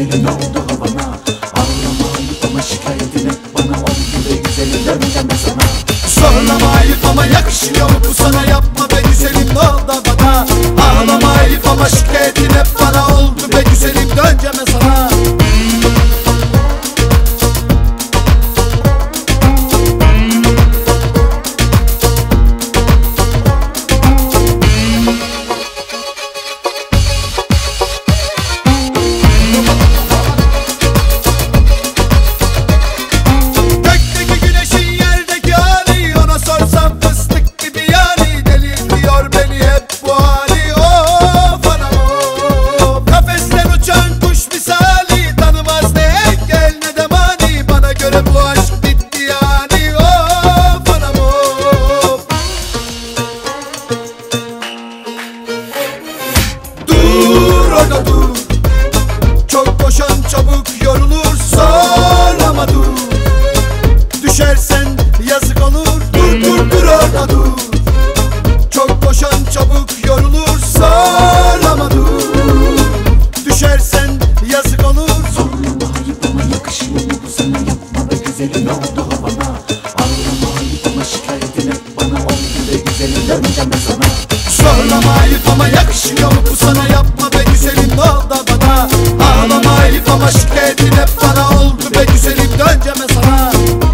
güzelin oldu havana. Ağlama ayıp ama şikayetin hep bana oldu be güzelim, döneceğim ben sana. Zorlama ayıp ama yakışıyor mu bu sana, yapma be güzelim, ne oldu bana? Ağlama ayıp ama şikayetin hep bana oldu be güzelim, döneceğim ben sana. Dur, çok koşan çabuk yorulur, zorlama dur. Düşersen yazık olur, dur orada dur. Çok koşan çabuk yorulur, zorlama dur. Düşersen yazık olur. Zorlama ayıp ama yakışıyor mu bu sana, yapma be güzelim, ne oldu havana. Ağlama ayıp ama şikayetin hep bana oldu be güzelim, döneceğim ben sana. Zorlama ayıp ama yakışıyor mu bu sana, yapma be güzelim, ne oldu bana? Ağlama ayıp ama şikayetin hep bana oldu be güzelim, döneceğim ben sana.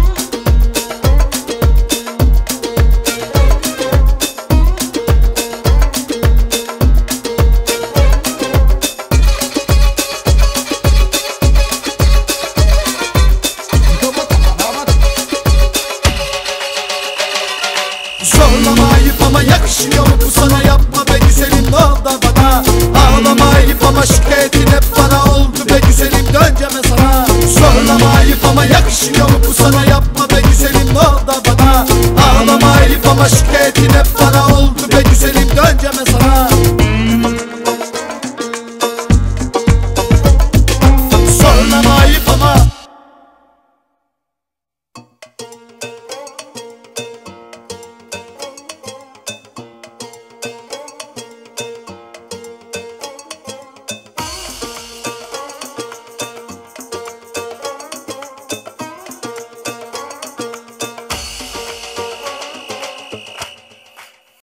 Zorlama ayıp ama yakışıyor mu bu sana, yapma be güzelim, ne oldu bana? Ağlama ayıp ama şikayetin hep bana oldu be güzelim, döneceğim ben sana. Zorlama ayıp ama yakışıyor mu bu sana, yapma be güzelim, ne oldu bana? Ağlama ayıp ama şikayetin hep bana oldu